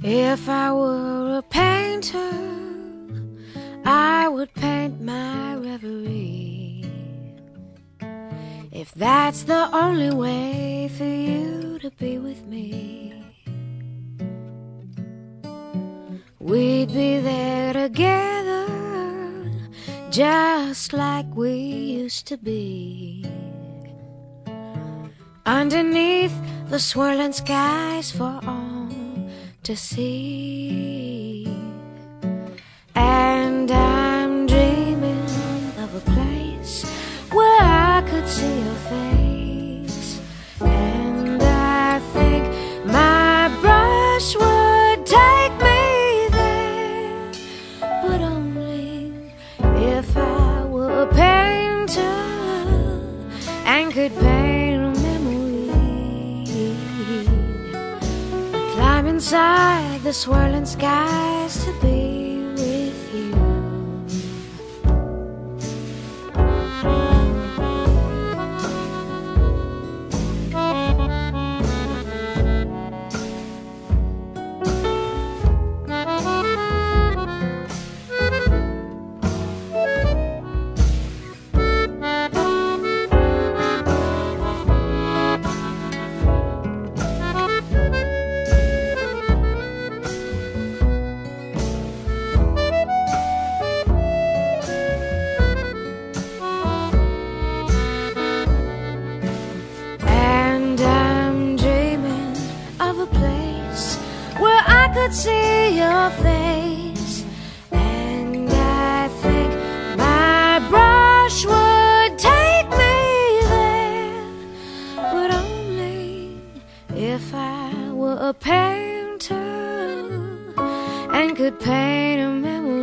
If I were a painter, I would paint my reverie. If that's the only way for you to be with me, we'd be there together, just like we used to be, underneath the swirling skies for all to see. And I'm dreaming of a place where I could see your face, and I think my brush would take me there, but only if I were a painter and could paint a memory. Climb inside the swirling skies to be with you. Where I could see your face, and I think my brush would take me there, but only if I were a painter and could paint a memory.